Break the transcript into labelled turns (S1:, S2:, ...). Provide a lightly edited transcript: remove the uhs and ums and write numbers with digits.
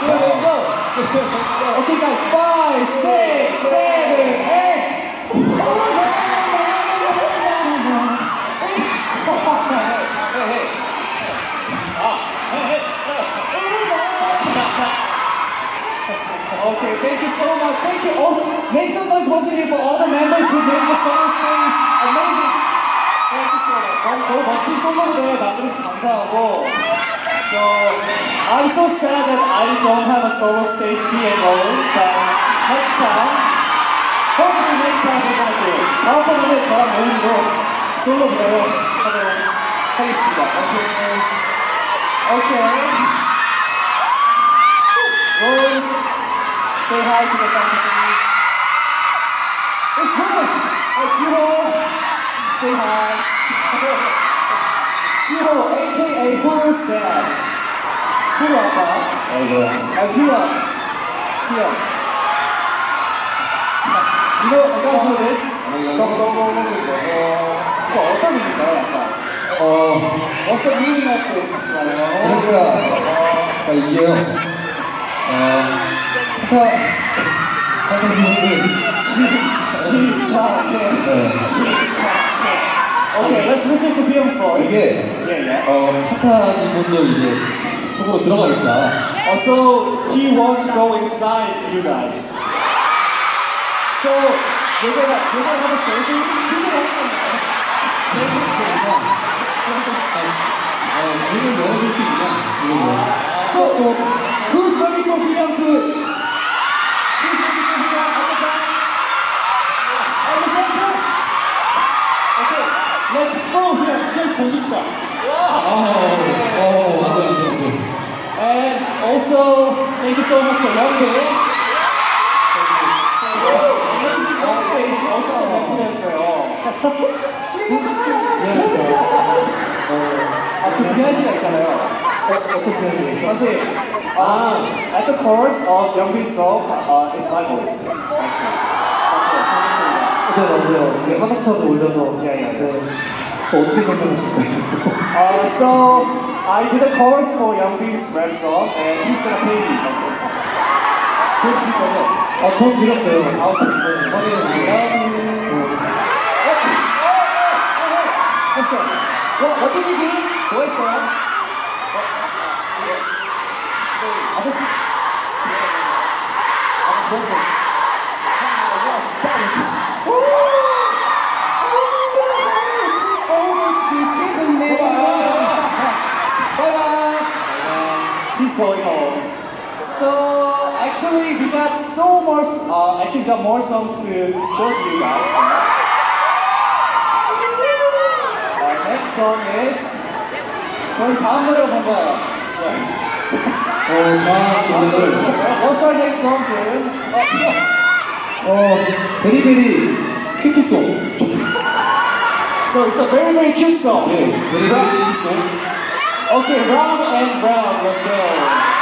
S1: Okay, guys, 5, 6, 7, 8. Okay, thank you so much. Thank you all. Make some noise once again for all the members who made the solo stage amazing. Thank you so much. 너무 멋진 솔로들 만들어주셔서 감사하고. So, I'm so sad that I don't have a solo stage being alone, but next time, hopefully next time we're gonna do it. 다음번에는 저랑 메인으로 솔로 무대를 하도록 하겠습니다. Okay. Roll. Say hi to the family. It's him! Chiho! Say hi. Chiho, aka Who's Dad? Who 아빠? Pia. You guys know this? 이거 어떤 의미인가요, 아빠? What's the meaning of this?
S2: 그러니까 이게요.
S1: Okay, let's listen to Beyond voice.
S2: 이게 파타지 분들 이제 속으로 들어가겠다.
S1: So he wants to go inside you guys. So you're gonna have a surgery?
S2: 문을 열어줄 수 있냐?
S1: So who's ready for Beyond to? Who's ready for Beyond at the back? At the center? Okay, let's go here. Let's 던집시다. And also, thank you so much for Youngday. 그 비하인드가 있잖아요.
S2: 어떻게 해야
S1: 사실 at the chorus of Youngbi's song, it's my voice.
S2: 네, 맞아요. 이게 하나타로 올려서 또 어떻게 설명하실 거예요?
S1: So I did a chorus for Youngbi's rap song, and he's gonna pay me. 돈 줄 거죠?
S2: 돈 드렸어요.
S1: 네. Let's go. What did you do? 뭐 했어요? He's going home. So actually, we got more songs to show to you guys. Our next song is 저희 다음 노래가 뭔가요? What's our next song, Jim?
S2: 베리베리 큐티송.
S1: So it's a very, very cute song.
S2: 네, 베리베리 큐티송.
S1: Okay, round and round, let's go.